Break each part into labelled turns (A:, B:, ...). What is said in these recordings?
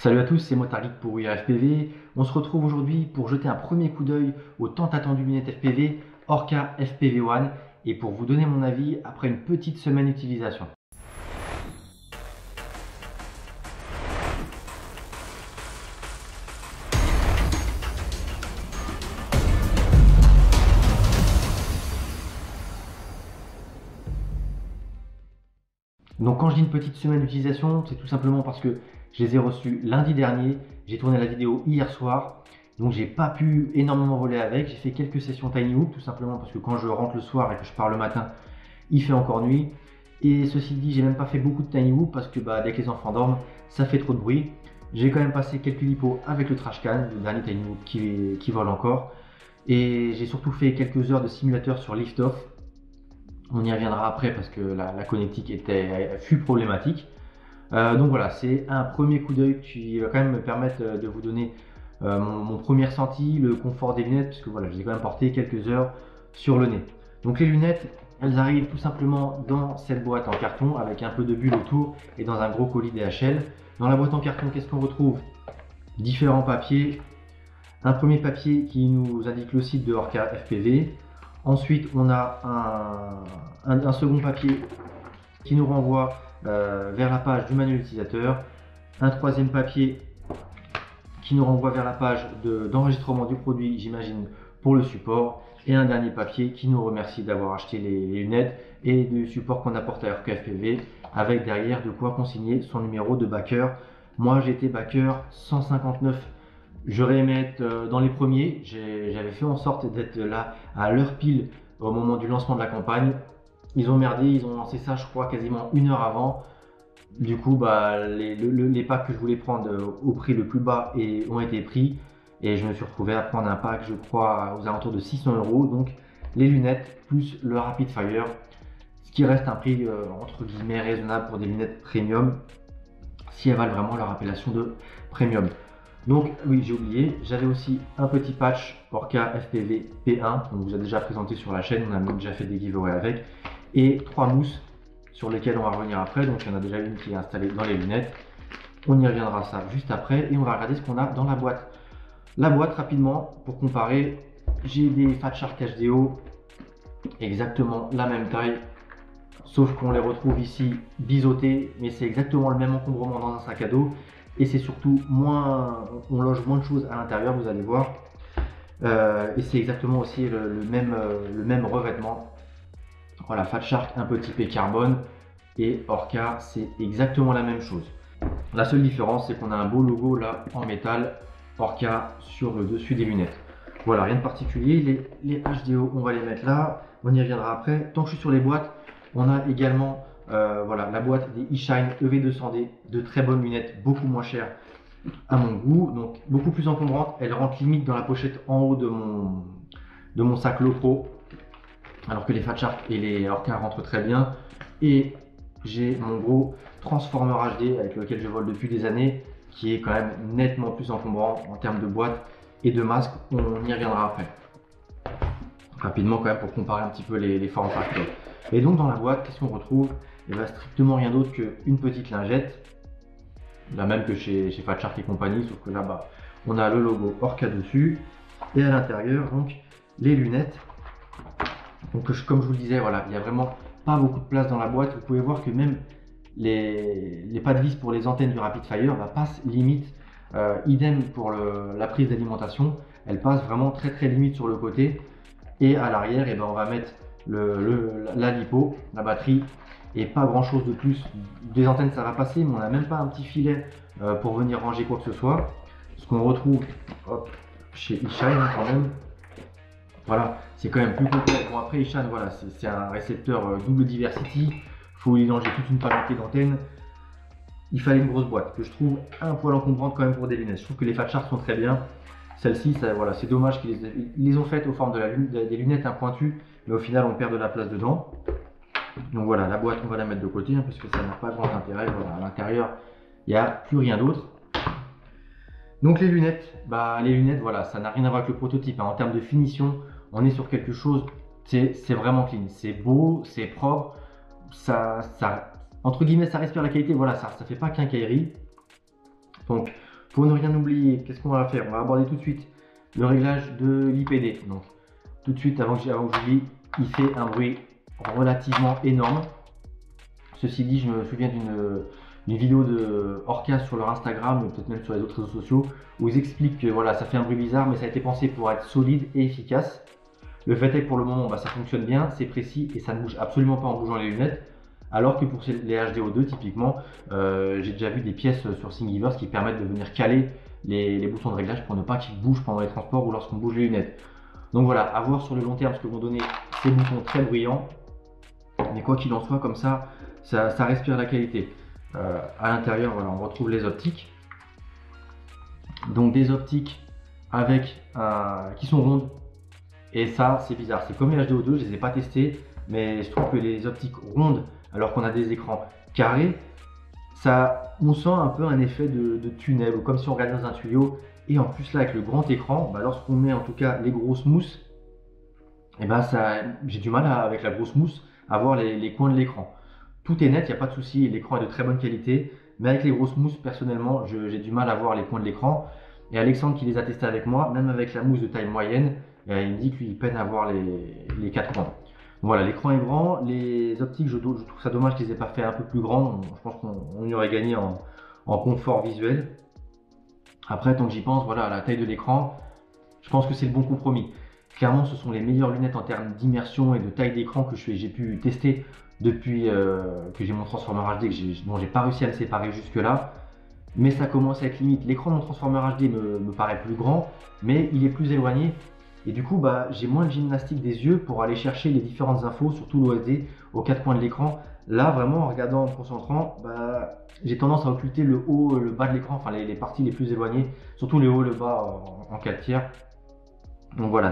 A: Salut à tous, c'est Motargeek pour IRFPV. On se retrouve aujourd'hui pour jeter un premier coup d'œil aux tant attendues lunettes FPV Orca FPV-1 et pour vous donner mon avis après une petite semaine d'utilisation. Donc quand je dis une petite semaine d'utilisation, c'est tout simplement parce que je les ai reçus lundi dernier, j'ai tourné la vidéo hier soir, donc j'ai pas pu énormément voler avec, j'ai fait quelques sessions Tiny Hoop, tout simplement parce que quand je rentre le soir et que je pars le matin, il fait encore nuit. Et ceci dit, j'ai même pas fait beaucoup de Tiny Hoop parce que dès que les enfants dorment, ça fait trop de bruit. J'ai quand même passé quelques lipos avec le Trashcan, le dernier Tiny Hoop qui vole encore. Et j'ai surtout fait quelques heures de simulateur sur Liftoff. On y reviendra après parce que la connectique fut problématique. Donc voilà, c'est un premier coup d'œil qui va quand même me permettre de vous donner mon premier ressenti, le confort des lunettes, puisque voilà, je les ai quand même porté quelques heures sur le nez. Donc les lunettes, elles arrivent tout simplement dans cette boîte en carton avec un peu de bulle autour et dans un gros colis DHL. Dans la boîte en carton, qu'est-ce qu'on retrouve? Différents papiers. Un premier papier qui nous indique le site de Orca FPV. Ensuite, on a un second papier qui nous renvoie vers la page du manuel utilisateur. Un troisième papier qui nous renvoie vers la page d'enregistrement du produit, j'imagine, pour le support. Et un dernier papier qui nous remercie d'avoir acheté les lunettes et du support qu'on apporte à Orca FPV, avec derrière de quoi consigner son numéro de backer. Moi, j'étais backer 159. J'aurais aimé être dans les premiers. J'avais fait en sorte d'être là à l'heure pile au moment du lancement de la campagne. Ils ont merdé, ils ont lancé ça, je crois, quasiment une heure avant. Du coup, les packs que je voulais prendre au prix le plus bas ont été pris. Et je me suis retrouvé à prendre un pack, je crois, aux alentours de 600 €. Donc, les lunettes plus le Rapid Fire. Ce qui reste un prix, entre guillemets, raisonnable pour des lunettes premium. Si elles valent vraiment leur appellation de premium. Donc oui, j'ai oublié, j'avais aussi un petit patch Orca FPV P1, on vous a déjà présenté sur la chaîne, on a même déjà fait des giveaways avec, et 3 mousses sur lesquelles on va revenir après, donc il y en a déjà une qui est installée dans les lunettes. On y reviendra ça juste après et on va regarder ce qu'on a dans la boîte. La boîte, rapidement, pour comparer, j'ai des Fat Shark HDO, exactement la même taille, sauf qu'on les retrouve ici biseautés, mais c'est exactement le même encombrement dans un sac à dos. Et c'est surtout on loge moins de choses à l'intérieur, vous allez voir. Et c'est exactement aussi le même revêtement. Voilà, Fat Shark un peu typé carbone et Orca c'est exactement la même chose. La seule différence c'est qu'on a un beau logo là en métal Orca sur le dessus des lunettes. Voilà, rien de particulier. Les HDO on va les mettre là, on y reviendra après. Tant que je suis sur les boîtes, on a également voilà, la boîte des eShine EV200D, de très bonnes lunettes, beaucoup moins chères à mon goût, donc beaucoup plus encombrante. Elle rentre limite dans la pochette en haut de mon sac Lopro, alors que les Fat Shark et les Orca rentrent très bien. Et j'ai mon gros Transformer HD avec lequel je vole depuis des années, qui est quand même nettement plus encombrant en termes de boîte et de masque. On y reviendra après. Rapidement quand même pour comparer un petit peu les formes facteurs. Et donc dans la boîte, qu'est-ce qu'on retrouve? Il va strictement rien d'autre qu'une petite lingette, la même que chez Fat Shark et compagnie, sauf que là-bas on a le logo Orca dessus et à l'intérieur donc les lunettes. Donc comme je vous le disais, voilà, il n'y a vraiment pas beaucoup de place dans la boîte. Vous pouvez voir que même les pas de vis pour les antennes du Rapid Fire passent limite, idem pour la prise d'alimentation, elle passe vraiment très limite sur le côté. Et à l'arrière, on va mettre la lipo, la batterie et pas grand chose de plus. Des antennes ça va passer, mais on n'a même pas un petit filet pour venir ranger quoi que ce soit. Ce qu'on retrouve chez eShine quand même. Voilà, c'est quand même plus complet. Bon après eShine, voilà, c'est un récepteur double diversity. Il faut y ranger toute une panoplie d'antennes. Il fallait une grosse boîte que je trouve un poil encombrante quand même pour des lunettes. Je trouve que les Fat Shark sont très bien. Celle-ci, voilà, c'est dommage qu'ils les ont faites aux formes des lunettes pointues, mais au final on perd de la place dedans. Donc voilà, la boîte on va la mettre de côté parce que ça n'a pas grand intérêt. Voilà, à l'intérieur il n'y a plus rien d'autre. Donc les lunettes, voilà, ça n'a rien à voir avec le prototype. En termes de finition, on est sur quelque chose, c'est vraiment clean, c'est beau, c'est propre, ça entre guillemets ça respire la qualité. Voilà, ça fait pas quincaillerie. Donc Pour ne rien oublier, qu'est-ce qu'on va faire? On va aborder tout de suite le réglage de l'IPD. Donc tout de suite, avant que j'oublie, il fait un bruit relativement énorme. Ceci dit, je me souviens d'une vidéo de Orca sur leur Instagram, peut-être même sur les autres réseaux sociaux, où ils expliquent que voilà, ça fait un bruit bizarre, mais ça a été pensé pour être solide et efficace. Le fait est que pour le moment, ça fonctionne bien, c'est précis et ça ne bouge absolument pas en bougeant les lunettes. Alors que pour les HDO2, typiquement, j'ai déjà vu des pièces sur Thingiverse qui permettent de venir caler les boutons de réglage pour ne pas qu'ils bougent pendant les transports ou lorsqu'on bouge les lunettes. Donc voilà, à voir sur le long terme ce que vont donner ces boutons très bruyants. Mais quoi qu'il en soit, comme ça respire la qualité. À l'intérieur, voilà, on retrouve les optiques. Donc des optiques avec qui sont rondes. Et ça, c'est bizarre. C'est comme les HDO2, je ne les ai pas testés, mais je trouve que les optiques rondes, alors qu'on a des écrans carrés, on sent un peu un effet de tunnel, ou comme si on regardait dans un tuyau. Et en plus là, avec le grand écran, lorsqu'on met en tout cas les grosses mousses, et j'ai du mal avec la grosse mousse à voir les coins de l'écran. Tout est net, il n'y a pas de souci, l'écran est de très bonne qualité, mais avec les grosses mousses, personnellement, j'ai du mal à voir les coins de l'écran. Et Alexandre qui les a testés avec moi, même avec la mousse de taille moyenne, il me dit qu'il peine à voir les quatre coins. Donc voilà, l'écran est grand, les optiques, je trouve ça dommage qu'ils aient pas fait un peu plus grand. Je pense qu'on y aurait gagné en confort visuel. Après, tant que j'y pense, voilà, la taille de l'écran, je pense que c'est le bon compromis. Clairement, ce sont les meilleures lunettes en termes d'immersion et de taille d'écran que j'ai pu tester depuis que j'ai mon transformeur HD, dont j'ai pas réussi à me séparer jusque là. Mais ça commence à être limite. L'écran de mon transformeur HD me paraît plus grand, mais il est plus éloigné. Et du coup, j'ai moins de gymnastique des yeux pour aller chercher les différentes infos, surtout l'OSD, aux quatre coins de l'écran. Là, vraiment, en regardant, en me concentrant, j'ai tendance à occulter le haut, le bas de l'écran, enfin les parties les plus éloignées, surtout le haut, le bas en 4 tiers. Donc voilà,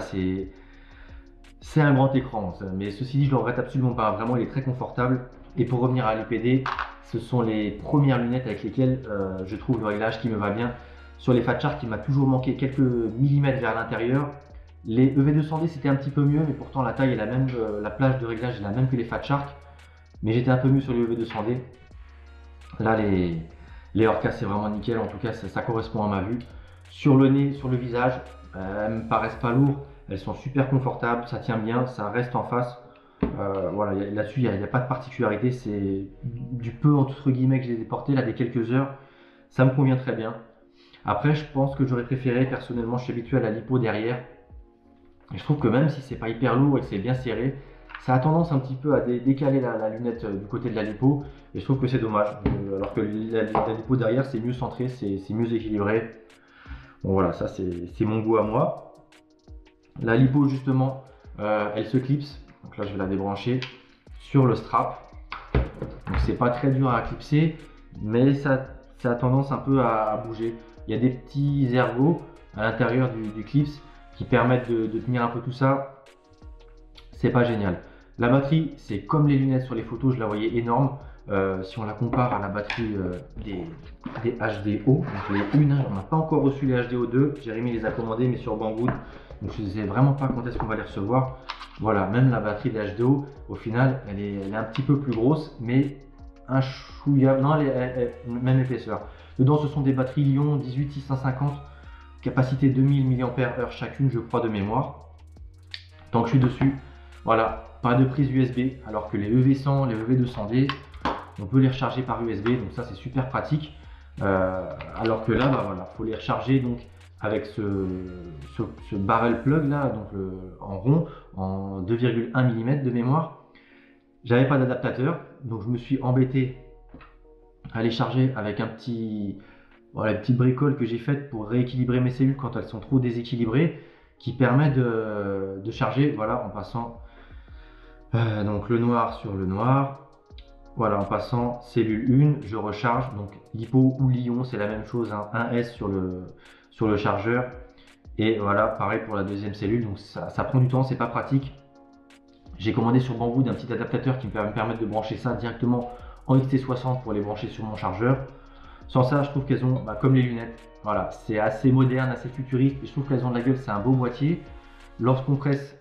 A: c'est un grand écran, mais ceci dit, je ne le regrette absolument pas. Vraiment, il est très confortable. Et pour revenir à l'IPD, ce sont les premières lunettes avec lesquelles je trouve le réglage qui me va bien. Sur les Fat Shark, il m'a toujours manqué quelques millimètres vers l'intérieur. Les EV200D, c'était un petit peu mieux, mais pourtant la taille est la même, la plage de réglage est la même que les Fat Shark. Mais j'étais un peu mieux sur les EV200D. Là, les Orca, c'est vraiment nickel. En tout cas, ça correspond à ma vue. Sur le nez, sur le visage, elles me paraissent pas lourdes. Elles sont super confortables, ça tient bien, ça reste en face. Voilà, là-dessus, il n'y a pas de particularité. C'est du peu entre guillemets que je les ai portées, là, des quelques heures. Ça me convient très bien. Après, je pense que j'aurais préféré, personnellement, je suis habitué à la lipo derrière. Et je trouve que même si c'est pas hyper lourd et que c'est bien serré, ça a tendance un petit peu à décaler la lunette du côté de la lipo. Et je trouve que c'est dommage. Alors que la lipo derrière, c'est mieux centré, c'est mieux équilibré. Bon voilà, ça c'est mon goût à moi. La lipo justement, elle se clipse. Donc là je vais la débrancher sur le strap. Donc c'est pas très dur à clipser, mais ça a tendance un peu à bouger. Il y a des petits ergots à l'intérieur du clips qui permettent de tenir un peu tout ça. C'est pas génial. La batterie, c'est comme les lunettes sur les photos, je la voyais énorme. Si on la compare à la batterie des HDO, donc les une, on n'a pas encore reçu les HDO2, Jérémy les a commandés mais sur Banggood, donc je ne sais vraiment pas quand est-ce qu'on va les recevoir. Voilà, même la batterie des HDO, au final, elle est un petit peu plus grosse, mais un chouïa, non, même épaisseur. Dedans, ce sont des batteries Lyon 18650, capacité 2000 mAh chacune, je crois, de mémoire. Tant que je suis dessus, voilà, pas de prise USB, alors que les EV100, les EV200D, on peut les recharger par USB, donc ça c'est super pratique. Alors que là, voilà, faut les recharger donc avec ce barrel plug là, donc en rond, en 2,1 mm de mémoire. J'avais pas d'adaptateur, donc je me suis embêté à les charger avec un petit, voilà, petite bricole que j'ai faite pour rééquilibrer mes cellules quand elles sont trop déséquilibrées, qui permet de charger, voilà, en passant donc le noir sur le noir. Voilà, en passant cellule 1, je recharge, donc lipo ou Lyon, c'est la même chose, hein, un S sur le chargeur. Et voilà, pareil pour la deuxième cellule, donc ça prend du temps, c'est pas pratique. J'ai commandé sur Banggood un petit adaptateur qui me permet de brancher ça directement en XT60 pour les brancher sur mon chargeur. Sans ça, je trouve qu'elles ont, comme les lunettes, voilà, c'est assez moderne, assez futuriste, et je trouve qu'elles ont de la gueule, c'est un beau boîtier. Lorsqu'on presse,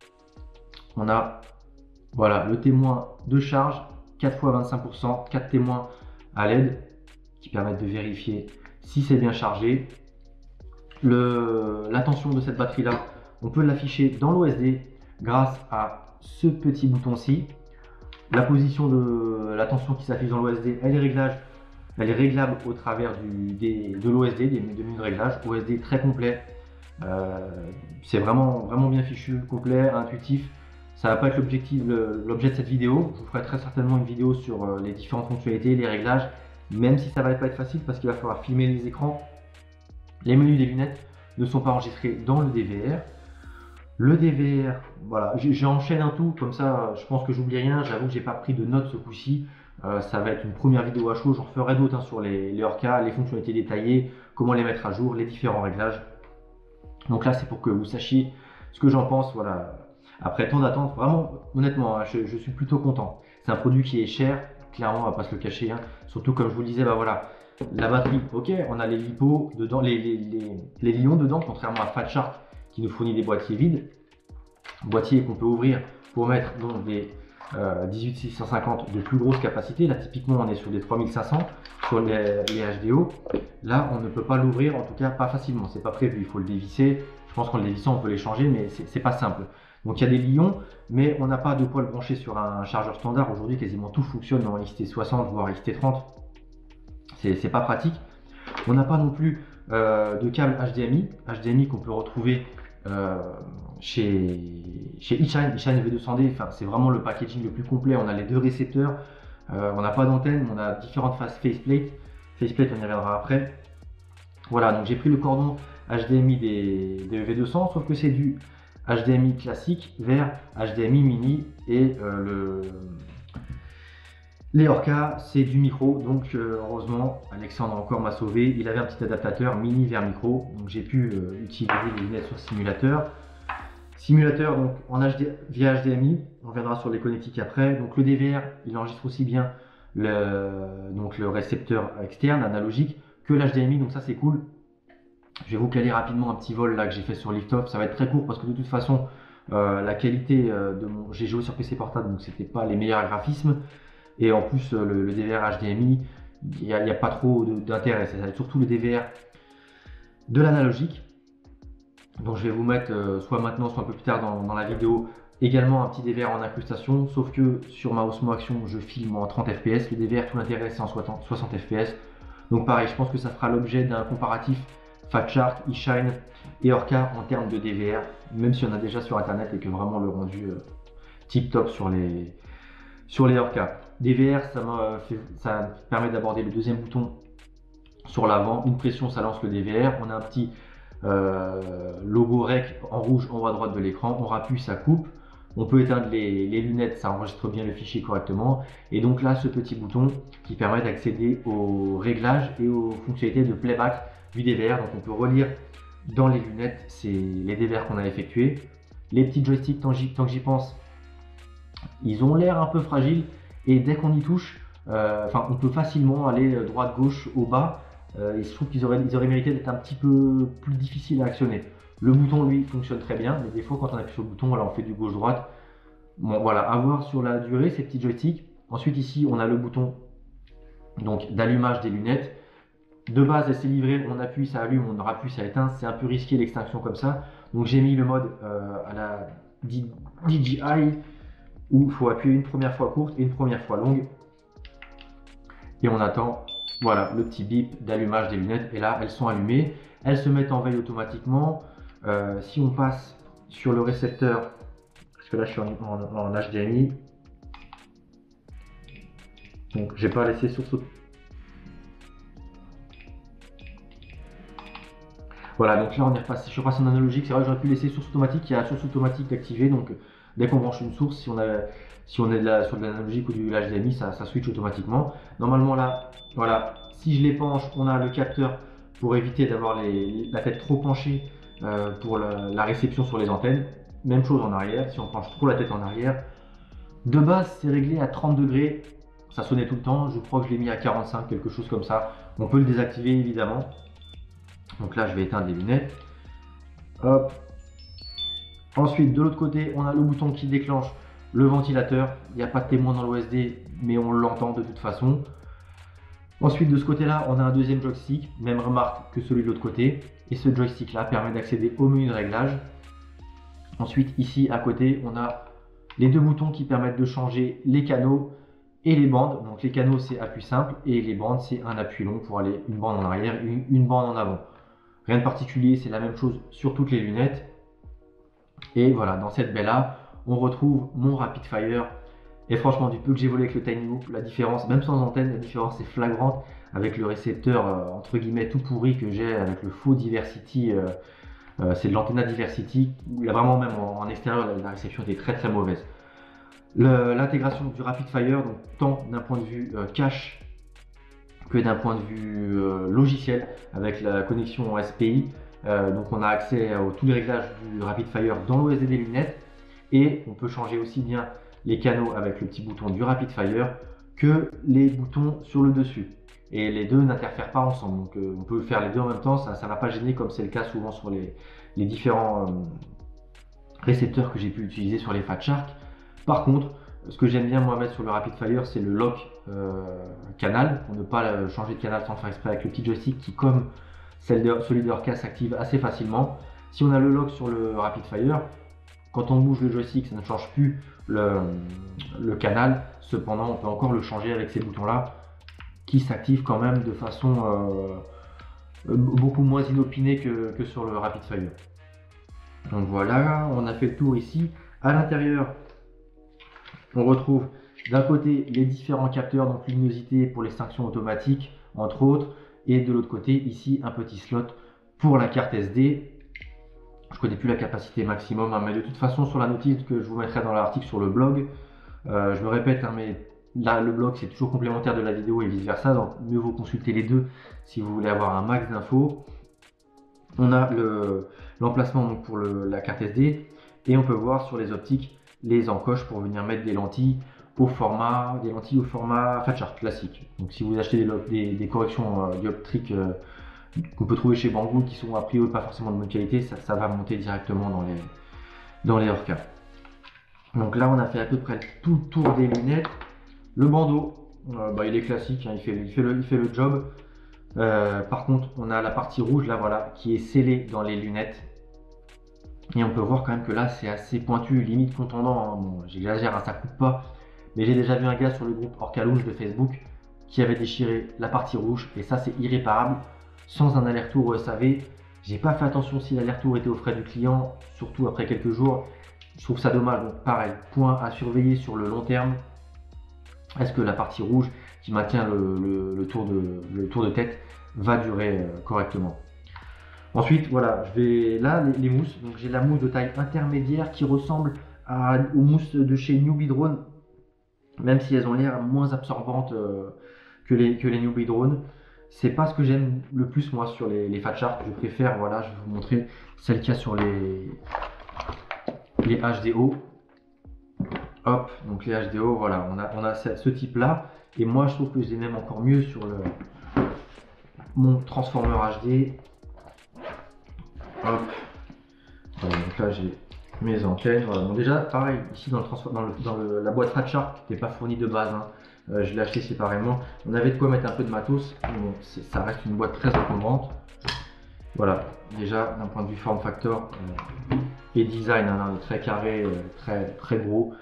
A: on a, voilà, le témoin de charge, 4 x 25%, 4 témoins à LED qui permettent de vérifier si c'est bien chargé. La tension de cette batterie là, on peut l'afficher dans l'OSD grâce à ce petit bouton-ci. La position de la tension qui s'affiche dans l'OSD, elle est réglable au travers de l'OSD, des menus de réglage. OSD très complet, c'est vraiment bien fichu, complet, intuitif. Ça va pas être l'objet de cette vidéo. Je vous ferai très certainement une vidéo sur les différentes fonctionnalités, les réglages, même si ça va pas être facile parce qu'il va falloir filmer les écrans. Les menus des lunettes ne sont pas enregistrés dans le DVR. Le DVR, voilà, j'enchaîne un tout, comme ça je pense que j'oublie rien. J'avoue que j'ai pas pris de notes ce coup-ci. Ça va être une première vidéo à chaud, j'en ferai d'autres sur les Orca, les fonctionnalités détaillées, comment les mettre à jour, les différents réglages. Donc là c'est pour que vous sachiez ce que j'en pense, voilà. Après tant d'attente, vraiment honnêtement, hein, je suis plutôt content. C'est un produit qui est cher, clairement on va pas se le cacher, hein. Surtout comme je vous le disais, bah voilà, la batterie, ok, on a les LiPo dedans, les Lions dedans, contrairement à Fat Shark qui nous fournit des boîtiers vides. Boîtier qu'on peut ouvrir pour mettre donc des 18650 de plus grosse capacité. Là typiquement on est sur des 3500 sur les HDO. Là on ne peut pas l'ouvrir, en tout cas pas facilement, c'est pas prévu, il faut le dévisser. Je pense qu'en le dévissant on peut les changer, mais c'est pas simple. Donc il y a des lions, mais on n'a pas de quoi le brancher sur un chargeur standard. Aujourd'hui quasiment tout fonctionne en XT60 voire XT30. C'est pas pratique. On n'a pas non plus de câble HDMI qu'on peut retrouver chez eShine V200D. Enfin, c'est vraiment le packaging le plus complet. On a les deux récepteurs, on n'a pas d'antenne, on a différentes faces faceplate. Faceplate, on y reviendra après. Voilà, donc j'ai pris le cordon HDMI des V200, sauf que c'est du HDMI classique vers HDMI mini et les Orca, c'est du micro, donc heureusement, Alexandre encore m'a sauvé. Il avait un petit adaptateur mini vers micro, donc j'ai pu utiliser les lunettes sur simulateur. Simulateur donc via HDMI, on reviendra sur les connectiques après. Donc le DVR, il enregistre aussi bien le récepteur externe analogique que l'HDMI, donc ça c'est cool. Je vais vous caler rapidement un petit vol là que j'ai fait sur Liftoff. Ça va être très court parce que de toute façon, la qualité j'ai joué sur PC portable, donc c'était pas les meilleurs graphismes. Et en plus, le DVR HDMI, il n'y a pas trop d'intérêt. Ça va être surtout le DVR de l'analogique. Donc je vais vous mettre, soit maintenant, soit un peu plus tard dans la vidéo, également un petit DVR en incrustation. Sauf que sur ma Osmo Action, je filme en 30 fps. Le DVR, tout l'intérêt, c'est en 60 fps. Donc pareil, je pense que ça fera l'objet d'un comparatif Fat Shark, eShine et Orca en termes de DVR. Même si on a déjà sur Internet et que vraiment le rendu tip top sur les Orca. DVR, ça permet d'aborder le deuxième bouton sur l'avant. Une pression, ça lance le DVR. On a un petit logo REC en rouge en haut à droite de l'écran. On rappuie, ça coupe. On peut éteindre les lunettes, ça enregistre bien le fichier correctement. Et donc là, ce petit bouton qui permet d'accéder aux réglages et aux fonctionnalités de playback du DVR. Donc on peut relire dans les lunettes, c'est les DVR qu'on a effectués. Les petits joysticks, tant que j'y pense, ils ont l'air un peu fragiles. Et dès qu'on y touche, on peut facilement aller droite, gauche, au bas. Et je trouve qu'ils auraient mérité d'être un petit peu plus difficiles à actionner. Le bouton, lui, fonctionne très bien, mais des fois, quand on appuie sur le bouton, là, on fait du gauche-droite. Bon, voilà, à voir sur la durée, ces petits joysticks. Ensuite, ici, on a le bouton d'allumage des lunettes. De base, elle s'est livrée, on appuie, ça allume, on rappuie, ça éteint. C'est un peu risqué l'extinction comme ça. Donc, j'ai mis le mode à la DJI, où il faut appuyer une première fois courte et une première fois longue. Et on attend, voilà, le petit bip d'allumage des lunettes. Et là, elles sont allumées. Elles se mettent en veille automatiquement. Si on passe sur le récepteur, parce que là, je suis en HDMI. Donc, j'ai pas laissé source. Voilà, donc là, on est repassé. Je suis repassé en analogique. C'est vrai que j'aurais pu laisser source automatique. Il y a la source automatique d'activer. Donc, dès qu'on branche une source, si on est sur de l'analogique ou du HDMI, ça switch automatiquement. Normalement là, voilà, si je les penche, on a le capteur pour éviter d'avoir la tête trop penchée pour la réception sur les antennes. Même chose en arrière, si on penche trop la tête en arrière. De base, c'est réglé à 30 degrés. Ça sonnait tout le temps. Je crois que je l'ai mis à 45, quelque chose comme ça. On peut le désactiver évidemment. Donc là, je vais éteindre les lunettes. Hop. Ensuite, de l'autre côté, on a le bouton qui déclenche le ventilateur. Il n'y a pas de témoin dans l'OSD, mais on l'entend de toute façon. Ensuite, de ce côté-là, on a un deuxième joystick, même remarque que celui de l'autre côté. Et ce joystick-là permet d'accéder au menu de réglage. Ensuite, ici à côté, on a les deux boutons qui permettent de changer les canaux et les bandes. Donc les canaux, c'est appui simple et les bandes, c'est un appui long pour aller une bande en arrière et une bande en avant. Rien de particulier, c'est la même chose sur toutes les lunettes. Et voilà, dans cette baie-là, on retrouve mon Rapid Fire. Et franchement, du peu que j'ai volé avec le Tiny Hoop, la différence, même sans antenne, la différence est flagrante avec le récepteur entre guillemets tout pourri que j'ai avec le faux Diversity. C'est de l'Antenna Diversity. Là, vraiment, même en extérieur, la réception était très très mauvaise. L'intégration du Rapid Fire, donc tant d'un point de vue cache que d'un point de vue logiciel, avec la connexion en SPI. Donc on a accès à tous les réglages du Rapid Fire dans l'OS des lunettes et on peut changer aussi bien les canaux avec le petit bouton du Rapid Fire que les boutons sur le dessus. Et les deux n'interfèrent pas ensemble, donc on peut faire les deux en même temps, ça ne va pas gêner comme c'est le cas souvent sur les différents récepteurs que j'ai pu utiliser sur les Fat Shark. Par contre, ce que j'aime bien moi mettre sur le Rapid Fire, c'est le lock canal, pour ne pas changer de canal sans faire exprès avec le petit joystick qui, comme celui de Orca, s'active assez facilement. Si on a le lock sur le Rapid Fire, quand on bouge le joystick, ça ne change plus le canal. Cependant, on peut encore le changer avec ces boutons-là qui s'activent quand même de façon beaucoup moins inopinée que sur le Rapid Fire. Donc voilà, on a fait le tour ici. À l'intérieur, on retrouve d'un côté les différents capteurs, donc luminosité pour l'extinction automatique, entre autres, et de l'autre côté, ici, un petit slot pour la carte SD. Je ne connais plus la capacité maximum, hein, mais de toute façon, sur la notice que je vous mettrai dans l'article sur le blog, je me répète, hein, mais là, le blog, c'est toujours complémentaire de la vidéo et vice-versa, donc mieux vaut consulter les deux si vous voulez avoir un max d'infos. On a l'emplacement pour la carte SD, et on peut voir sur les optiques les encoches pour venir mettre des lentilles au format Fat Shark classique. Donc si vous achetez des corrections dioptriques qu'on peut trouver chez Banggood qui sont a priori pas forcément de bonne qualité, ça va monter directement dans les Orca. Donc là on a fait à peu près tout le tour des lunettes. Le bandeau, il est classique, hein, il fait le job. Par contre on a la partie rouge là voilà qui est scellée dans les lunettes. Et on peut voir quand même que là c'est assez pointu, limite contondant, hein. Bon, j'exagère, hein, ça coupe pas. Mais j'ai déjà vu un gars sur le groupe Orca Lounge de Facebook qui avait déchiré la partie rouge et ça c'est irréparable sans un aller-retour SAV. J'ai pas fait attention si l'aller-retour était aux frais du client, surtout après quelques jours. Je trouve ça dommage, donc pareil, point à surveiller sur le long terme. Est-ce que la partie rouge qui maintient le tour de tête va durer correctement? Ensuite, voilà, je vais là les mousses. Donc j'ai la mousse de taille intermédiaire qui ressemble aux mousses de chez Newbie Drone, même si elles ont l'air moins absorbantes que les Newbie Drone. C'est pas ce que j'aime le plus moi sur les Fat Shark. Je préfère, voilà, je vais vous montrer celle qu'il y a sur les HDO. Hop, donc les HDO, voilà, on a ce type là. Et moi je trouve que je les aime encore mieux sur mon transformer HD. Hop. Voilà, donc là j'ai mes antennes. Voilà. Donc déjà pareil ici dans la boîte Fat Shark qui n'était pas fournie de base, hein. Je l'ai acheté séparément. On avait de quoi mettre un peu de matos. Bon, ça reste une boîte très encombrante. Voilà, déjà d'un point de vue form factor et design, hein, très carré, très gros.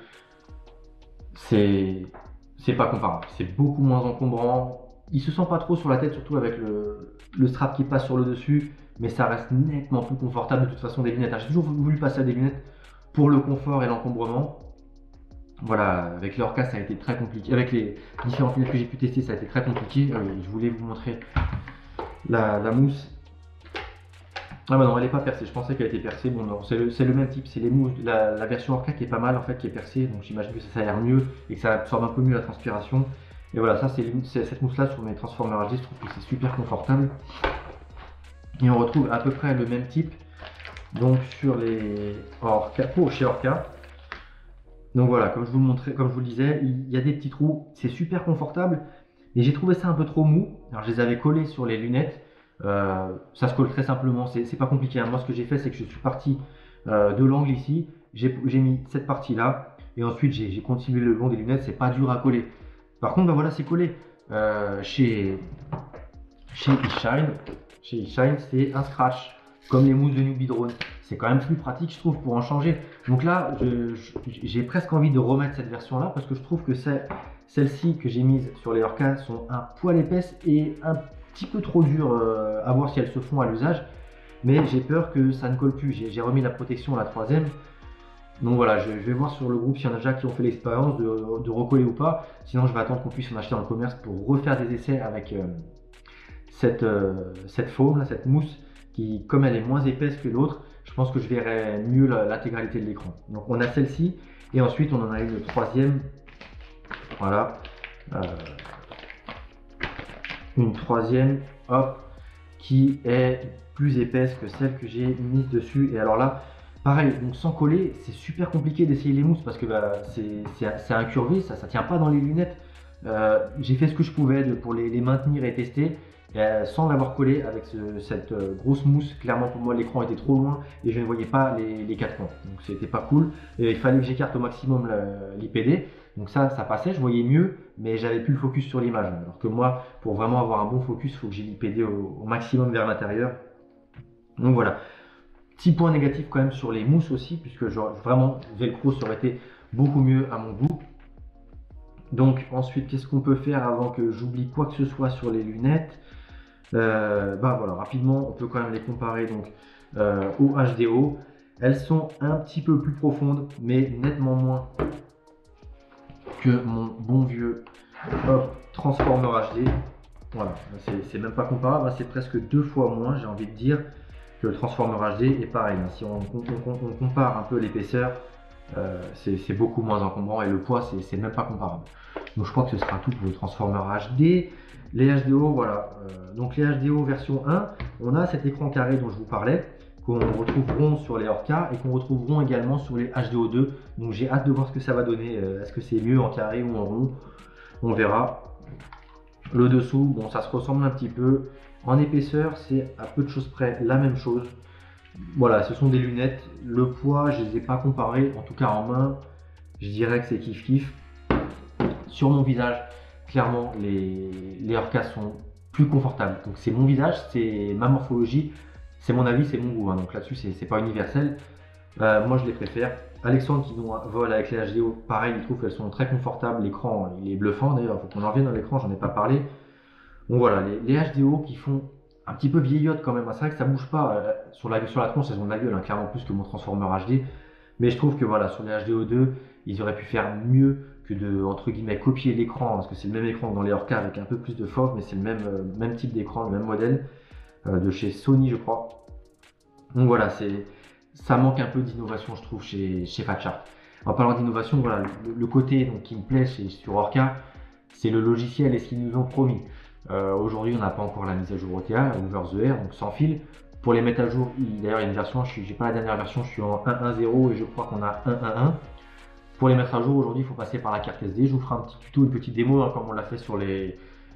A: C'est pas comparable. C'est beaucoup moins encombrant. Il se sent pas trop sur la tête, surtout avec le strap qui passe sur le dessus. Mais ça reste nettement plus confortable de toute façon des lunettes. J'ai toujours voulu passer à des lunettes pour le confort et l'encombrement. Voilà, avec le Orca ça a été très compliqué. Avec les différentes lunettes que j'ai pu tester, ça a été très compliqué. Je voulais vous montrer la mousse. Ah bah non, elle n'est pas percée. Je pensais qu'elle était percée. Bon non, c'est le même type. C'est les mousses, la version Orca qui est pas mal en fait, qui est percée. Donc j'imagine que ça a l'air mieux et que ça absorbe un peu mieux la transpiration. Et voilà, ça c'est cette mousse là sur mes Transformers HD. Je trouve que c'est super confortable. Et on retrouve à peu près le même type donc sur les Orca, chez Orca. Donc voilà, comme je vous le disais, il y a des petits trous, c'est super confortable, mais j'ai trouvé ça un peu trop mou. Alors je les avais collés sur les lunettes, ça se colle très simplement, c'est pas compliqué, hein. Moi ce que j'ai fait c'est que je suis parti de l'angle ici, j'ai mis cette partie là, et ensuite j'ai continué le long des lunettes, c'est pas dur à coller. Par contre, bah voilà, c'est collé. chez eShine. Chez eShine, c'est un scratch, comme les mousses de Newbie Drone. C'est quand même plus pratique, je trouve, pour en changer. Donc là, j'ai presque envie de remettre cette version-là parce que je trouve que celles-ci que j'ai mises sur les Orca sont un poil épaisses et un petit peu trop dures à voir si elles se font à l'usage. Mais j'ai peur que ça ne colle plus. J'ai remis la protection à la troisième. Donc voilà, je vais voir sur le groupe s'il y en a déjà qui ont fait l'expérience de recoller ou pas. Sinon, je vais attendre qu'on puisse en acheter dans le commerce pour refaire des essais avec cette foam, là, cette mousse, qui, comme elle est moins épaisse que l'autre, je pense que je verrai mieux l'intégralité de l'écran. Donc on a celle-ci, et ensuite on en a une troisième. Voilà. Une troisième, hop, qui est plus épaisse que celle que j'ai mise dessus. Et alors là, pareil, donc sans coller, c'est super compliqué d'essayer les mousses parce que bah, c'est incurvé, ça tient pas dans les lunettes. J'ai fait ce que je pouvais pour les maintenir et tester sans l'avoir collé avec cette grosse mousse. Clairement pour moi l'écran était trop loin et je ne voyais pas les quatre coins, donc c'était pas cool. Et il fallait que j'écarte au maximum l'IPD, donc ça passait, je voyais mieux, mais j'avais plus le focus sur l'image. Alors que moi, pour vraiment avoir un bon focus, il faut que j'ai l'IPD au maximum vers l'intérieur. Donc voilà. Petit point négatif quand même sur les mousses aussi, puisque vraiment Velcro ça aurait été beaucoup mieux à mon goût. Donc ensuite, qu'est-ce qu'on peut faire avant que j'oublie quoi que ce soit sur les lunettes? Bah voilà, rapidement, on peut quand même les comparer donc au HDO. Elles sont un petit peu plus profondes, mais nettement moins que mon bon vieux Transformer HD. Voilà, c'est même pas comparable, c'est presque 2 fois moins, j'ai envie de dire, que le Transformer HD. Et pareil, si on compare un peu l'épaisseur, c'est beaucoup moins encombrant et le poids, c'est même pas comparable. Donc je crois que ce sera tout pour le Transformer HD. Les HDO, voilà. Donc les HDO version 1, on a cet écran carré dont je vous parlais, qu'on retrouveront sur les Orca et qu'on retrouveront également sur les HDO 2. Donc j'ai hâte de voir ce que ça va donner. Est-ce que c'est mieux en carré ou en rond? On verra. Le dessous, bon, ça se ressemble un petit peu. En épaisseur, c'est à peu de choses près la même chose. Voilà, ce sont des lunettes. Le poids, je ne les ai pas comparés. En tout cas, en main, je dirais que c'est kiff-kiff. Sur mon visage, clairement, les Orca sont plus confortables. Donc, c'est mon visage, c'est ma morphologie, c'est mon avis, c'est mon goût. Hein. Donc là-dessus, c'est pas universel. Moi, je les préfère. Alexandre qui vole avec les HDO, pareil, il trouve qu'elles sont très confortables. L'écran, il est bluffant d'ailleurs, il faut qu'on en revienne dans l'écran, j'en ai pas parlé. Donc voilà, les HDO qui font un petit peu vieillotte quand même. C'est vrai que ça bouge pas. Sur la tronche, elles ont de la gueule, hein, clairement plus que mon Transformer HD. Mais je trouve que voilà, sur les HDO 2, ils auraient pu faire mieux que de, entre guillemets, copier l'écran, parce que c'est le même écran que dans les Orca avec un peu plus de fauve, mais c'est le même type d'écran, le même modèle, de chez Sony, je crois. Donc voilà, ça manque un peu d'innovation, je trouve, chez Fat Shark. En parlant d'innovation, voilà, le côté donc, qui me plaît sur Orca, c'est le logiciel et ce qu'ils nous ont promis. Aujourd'hui, on n'a pas encore la mise à jour OTA, Over the Air, donc sans fil. Pour les mettre à jour, d'ailleurs, il y a une version, j'ai pas la dernière version, je suis en 1.1.0 et je crois qu'on a 1.1.1. Pour les mettre à jour, aujourd'hui, il faut passer par la carte SD. Je vous ferai un petit tuto, une petite démo, hein, comme on l'a fait sur les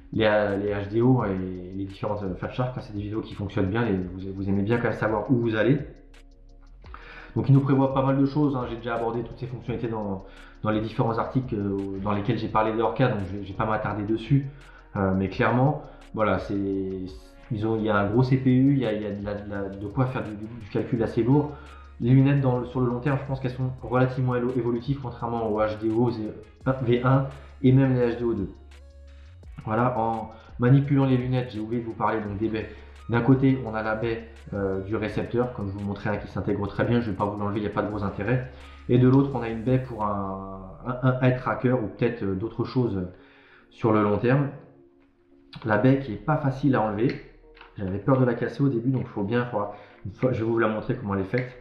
A: HDO et les différentes Fat Shark. C'est des vidéos qui fonctionnent bien et vous aimez bien quand même savoir où vous allez. Donc il nous prévoit pas mal de choses, hein. J'ai déjà abordé toutes ces fonctionnalités dans les différents articles dans lesquels j'ai parlé des Orca, donc je ne vais pas m'attarder dessus. Mais clairement, voilà, il y a un gros CPU, il y a de quoi faire du calcul assez lourd. Les lunettes sur le long terme, je pense qu'elles sont relativement évolutives, contrairement aux HDO V1 et même les HDO 2. Voilà, en manipulant les lunettes, j'ai oublié de vous parler donc des baies. D'un côté, on a la baie du récepteur, comme je vous montrais, hein, qui s'intègre très bien. Je ne vais pas vous l'enlever, il n'y a pas de gros intérêt. Et de l'autre, on a une baie pour un eye tracker ou peut-être d'autres choses sur le long terme. La baie qui n'est pas facile à enlever. J'avais peur de la casser au début, donc il faut bien. Je vais vous la montrer comment elle est faite.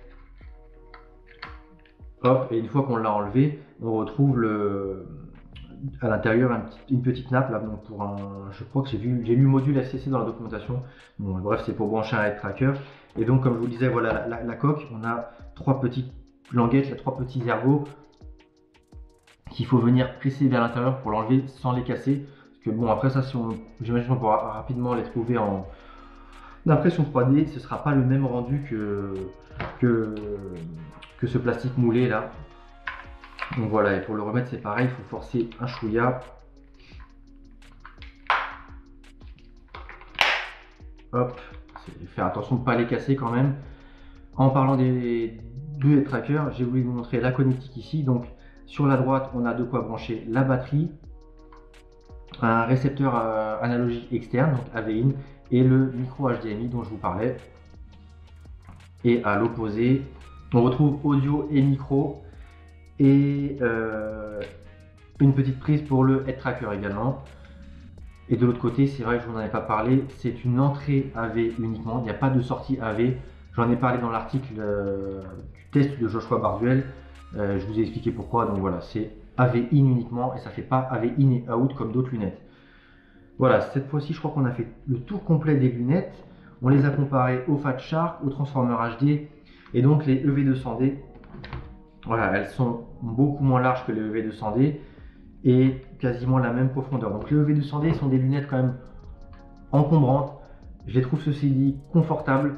A: Hop, et une fois qu'on l'a enlevée, on retrouve à l'intérieur une petite nappe là, donc je crois que j'ai lu module SCC dans la documentation. Bon, bref, c'est pour brancher un head tracker. Et donc, comme je vous disais, voilà la coque. On a 3 petites languettes, là, 3 petits ergots qu'il faut venir presser vers l'intérieur pour l'enlever sans les casser. Parce que bon, après ça, j'imagine qu'on pourra rapidement les trouver en impression 3D. Ce sera pas le même rendu que ce plastique moulé là. Donc voilà, et pour le remettre, c'est pareil, il faut forcer un chouïa. hop, faire attention de ne pas les casser quand même. En parlant des deux head trackers, j'ai voulu vous montrer la connectique ici. Donc sur la droite, on a de quoi brancher la batterie, un récepteur analogique externe, donc AV-in, et le micro HDMI dont je vous parlais. Et à l'opposé, on retrouve audio et micro, et une petite prise pour le head tracker également. Et de l'autre côté, c'est vrai que je vous en ai pas parlé, c'est une entrée AV uniquement, il n'y a pas de sortie AV. J'en ai parlé dans l'article du test de Joshua Barduel, je vous ai expliqué pourquoi. Donc voilà, c'est AV in uniquement et ça fait pas AV in et out comme d'autres lunettes. Voilà, cette fois-ci je crois qu'on a fait le tour complet des lunettes. On les a comparées au Fat Shark, au Transformer HD et donc les EV200D. Voilà, elles sont beaucoup moins larges que les EV200D et quasiment la même profondeur. Donc les EV200D sont des lunettes quand même encombrantes. Je les trouve ceci dit confortables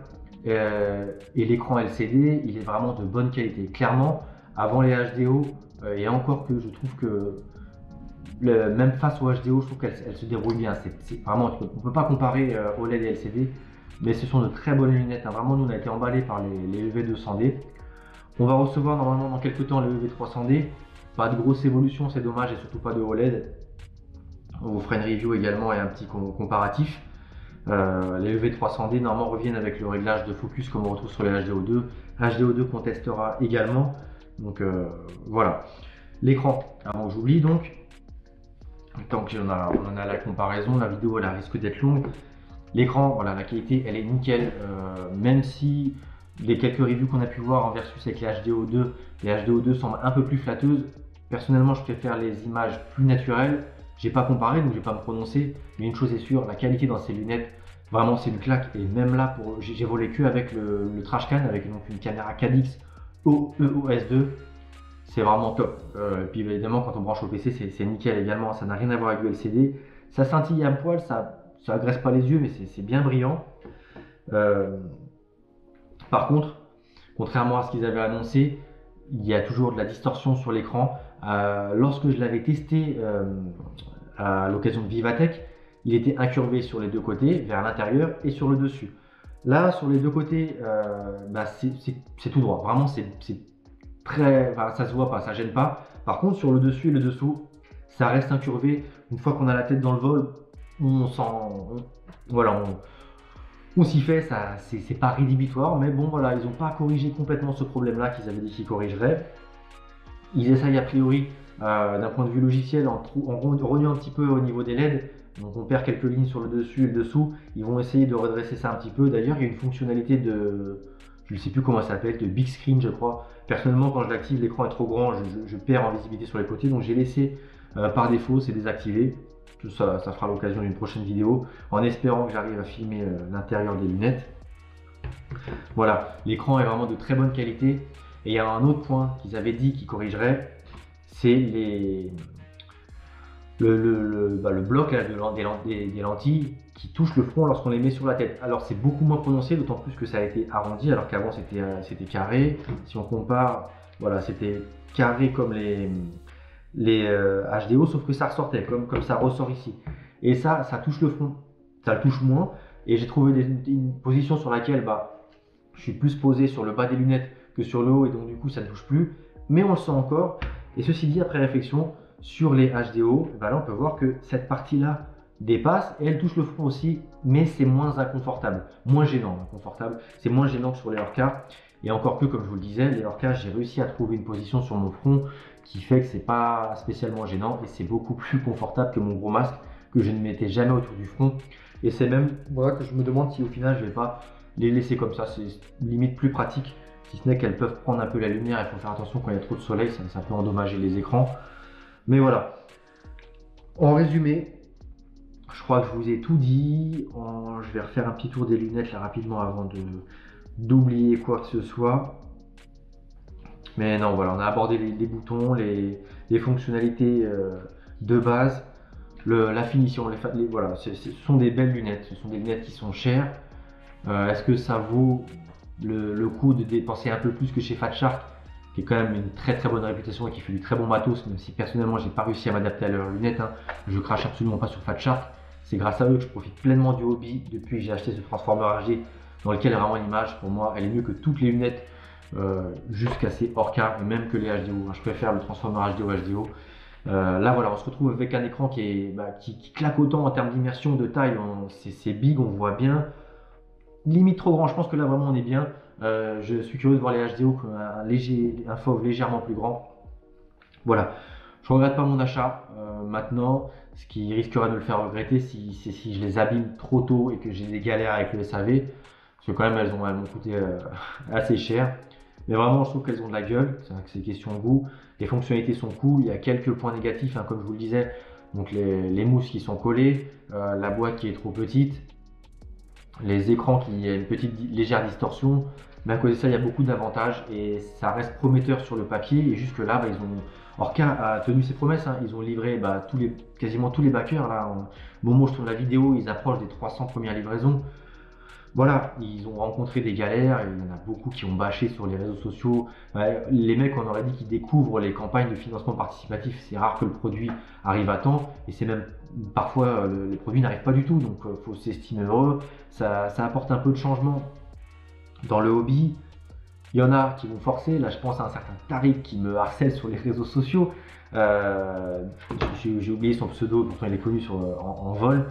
A: et l'écran LCD il est vraiment de bonne qualité. Clairement, avant les HDO, et encore que je trouve que même face au HDO, je trouve qu'elle se déroule bien. Vraiment, on ne peut pas comparer OLED et LCD, mais ce sont de très bonnes lunettes. Hein. Vraiment, nous on a été emballés par les EV200D. On va recevoir normalement dans quelques temps le EV300D. Pas de grosse évolution, c'est dommage, et surtout pas de OLED. On vous fera une review également et un petit comparatif. Les EV300D normalement reviennent avec le réglage de focus comme on retrouve sur les HDO2. HDO2 qu'on testera également. Donc voilà. L'écran, avant que j'oublie donc. Tant qu'on en a la comparaison, la vidéo elle risque d'être longue. L'écran, voilà, la qualité elle est nickel. Même si les quelques reviews qu'on a pu voir en versus avec les HDO2 semblent un peu plus flatteuses. Personnellement, je préfère les images plus naturelles. J'ai pas comparé, donc je vais pas me prononcer. Mais une chose est sûre, la qualité dans ces lunettes, vraiment c'est une claque. Et même là, j'ai volé que avec le trashcan, avec donc une caméra Cadix EOS2. C'est vraiment top. Puis évidemment, quand on branche au PC, c'est nickel également. Ça n'a rien à voir avec du LCD. Ça scintille un poil, ça agresse pas les yeux, mais c'est bien brillant. Par contre, contrairement à ce qu'ils avaient annoncé, il y a toujours de la distorsion sur l'écran. Lorsque je l'avais testé à l'occasion de Vivatech, il était incurvé sur les deux côtés, vers l'intérieur et sur le dessus. Là, sur les deux côtés, c'est tout droit. Vraiment, c'est très, enfin, ça se voit pas, ça gêne pas. Par contre, sur le dessus et le dessous, ça reste incurvé. Une fois qu'on a la tête dans le vol, on sent, voilà, on s'y fait, ça, c'est pas rédhibitoire, mais bon voilà, ils n'ont pas corrigé complètement ce problème-là qu'ils avaient dit qu'ils corrigeraient. Ils essayent a priori, d'un point de vue logiciel, en rognant un petit peu au niveau des LED, donc on perd quelques lignes sur le dessus et le dessous, ils vont essayer de redresser ça un petit peu. D'ailleurs, il y a une fonctionnalité de, je ne sais plus comment ça s'appelle, de big screen je crois. Personnellement, quand je l'active, l'écran est trop grand, je perds en visibilité sur les côtés, donc j'ai laissé par défaut, c'est désactivé. Ça fera l'occasion d'une prochaine vidéo, en espérant que j'arrive à filmer l'intérieur des lunettes. Voilà, l'écran est vraiment de très bonne qualité. Et il y a un autre point qu'ils avaient dit qu'ils corrigeraient, c'est le bloc là, des lentilles qui touchent le front lorsqu'on les met sur la tête. Alors c'est beaucoup moins prononcé, d'autant plus que ça a été arrondi, alors qu'avant c'était carré. Si on compare, voilà, c'était carré comme les HDO, sauf que ça ressortait, comme ça ressort ici. Et ça touche le front, ça le touche moins. Et j'ai trouvé une position sur laquelle je suis plus posé sur le bas des lunettes que sur le haut, et donc du coup ça ne touche plus. Mais on le sent encore. Et ceci dit, après réflexion, sur les HDO, là on peut voir que cette partie-là dépasse et elle touche le front aussi, mais c'est moins inconfortable, moins gênant. Inconfortable, c'est moins gênant que sur les Orca. Et encore que, comme je vous le disais, les Orca, j'ai réussi à trouver une position sur mon front qui fait que c'est pas spécialement gênant et c'est beaucoup plus confortable que mon gros masque que je ne mettais jamais autour du front. Et c'est même voilà que je me demande si au final je vais pas les laisser comme ça. C'est limite plus pratique, si ce n'est qu'elles peuvent prendre un peu la lumière. Il faut faire attention quand il y a trop de soleil, ça peut endommager les écrans. Mais voilà. En résumé, je crois que je vous ai tout dit. Je vais refaire un petit tour des lunettes là rapidement avant d'oublier quoi que ce soit. Mais non, voilà, on a abordé les boutons, les fonctionnalités de base, la finition, voilà, ce sont des belles lunettes, ce sont des lunettes qui sont chères. Est-ce que ça vaut le coup de dépenser un peu plus que chez Fat Shark, qui est quand même une très très bonne réputation et qui fait du très bon matos, même si personnellement j'ai pas réussi à m'adapter à leurs lunettes, hein. Je crache absolument pas sur Fat Shark, C'est grâce à eux que je profite pleinement du hobby depuis que j'ai acheté ce transformer HD dans lequel vraiment l'image, pour moi, elle est mieux que toutes les lunettes jusqu'à ces Orca et même que les HDO. Je préfère le transformer HD au HDO. Là, voilà, on se retrouve avec un écran qui claque autant en termes d'immersion, de taille. C'est big, on voit bien. Limite trop grand, je pense que là, vraiment, on est bien. Je suis curieux de voir les HDO comme un fauve légèrement plus grand. Voilà, je regrette pas mon achat. Maintenant, ce qui risquerait de me le faire regretter, c'est si je les abîme trop tôt et que j'ai des galères avec le SAV. Parce que quand même, elles m'ont coûté assez cher. Mais vraiment, je trouve qu'elles ont de la gueule. C'est question de goût. Les fonctionnalités sont cool. Il y a quelques points négatifs, hein, comme je vous le disais. Donc les mousses qui sont collées, la boîte qui est trop petite, les écrans qui a une petite légère distorsion. Mais à cause de ça, il y a beaucoup d'avantages et ça reste prometteur sur le papier. Et jusque là, Orca a tenu ses promesses. Hein. Ils ont livré quasiment tous les backers. Là, au moment où je tourne la vidéo, ils approchent des 300 premières livraisons. Voilà, ils ont rencontré des galères, il y en a beaucoup qui ont bâché sur les réseaux sociaux. Les mecs, on aurait dit qu'ils découvrent les campagnes de financement participatif. C'est rare que le produit arrive à temps et c'est même parfois les produits n'arrivent pas du tout. Donc il faut s'estimer heureux. Ça apporte un peu de changement dans le hobby. Il y en a qui vont forcer. Là, je pense à un certain Tariq qui me harcèle sur les réseaux sociaux. J'ai oublié son pseudo, pourtant il est connu en vol.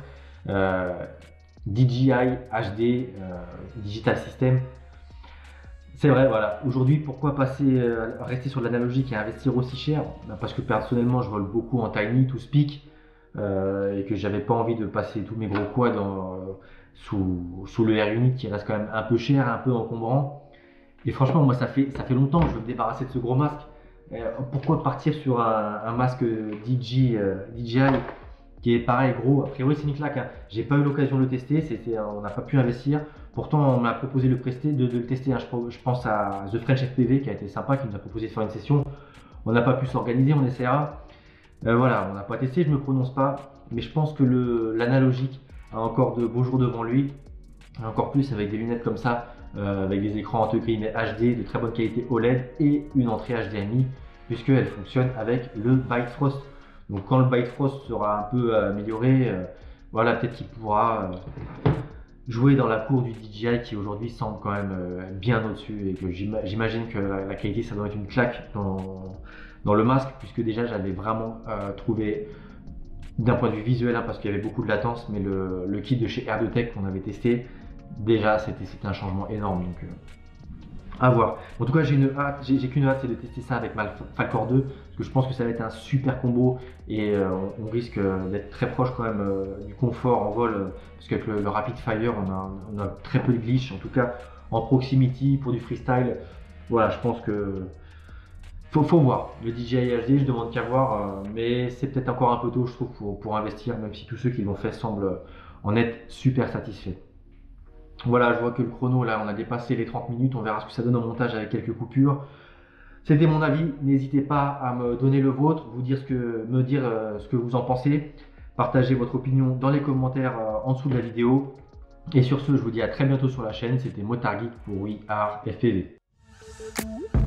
A: DJI HD Digital System. C'est vrai, voilà. Aujourd'hui, pourquoi rester sur l'analogique et investir aussi cher? Parce que personnellement, je vole beaucoup en tiny, to speak, et que j'avais pas envie de passer tous mes gros quads sous le Air Unit qui reste quand même un peu cher, un peu encombrant. Et franchement, moi, ça fait longtemps que je veux me débarrasser de ce gros masque. Pourquoi partir sur un masque DJI qui est pareil gros? A priori, c'est une claque. Hein. J'ai pas eu l'occasion de le tester, on n'a pas pu investir. Pourtant, on m'a proposé de le tester. Hein. Je pense à The French FPV qui a été sympa, qui nous a proposé de faire une session. On n'a pas pu s'organiser, on essaiera. Voilà, on n'a pas testé, je ne me prononce pas. Mais je pense que l'analogique a encore de beaux jours devant lui. Et encore plus avec des lunettes comme ça, avec des écrans entre guillemets HD, de très bonne qualité OLED et une entrée HDMI, puisqu'elle fonctionne avec le Bifrost. Donc quand le Bifrost sera un peu amélioré, voilà, peut-être qu'il pourra jouer dans la cour du DJI qui aujourd'hui semble quand même bien au-dessus et que j'imagine que la qualité ça doit être une claque dans le masque, puisque déjà j'avais vraiment trouvé d'un point de vue visuel, hein, parce qu'il y avait beaucoup de latence, mais le kit de chez Air2Tech qu'on avait testé, déjà c'était un changement énorme. Donc à voir. En tout cas, j'ai qu'une hâte, c'est de tester ça avec ma Falcor 2, parce que je pense que ça va être un super combo et on risque d'être très proche quand même du confort en vol, parce qu'avec le Rapid Fire, on a très peu de glitch, en tout cas en proximity pour du freestyle. Voilà, je pense que faut voir. Le DJI HD, je demande qu'à voir, mais c'est peut-être encore un peu tôt, je trouve, pour investir, même si tous ceux qui l'ont fait semblent en être super satisfaits. Voilà, je vois que le chrono, là, on a dépassé les 30 minutes. On verra ce que ça donne au montage avec quelques coupures. C'était mon avis. N'hésitez pas à me donner le vôtre, me dire ce que vous en pensez. Partagez votre opinion dans les commentaires en dessous de la vidéo. Et sur ce, je vous dis à très bientôt sur la chaîne. C'était Motard Geek pour We Are FPV.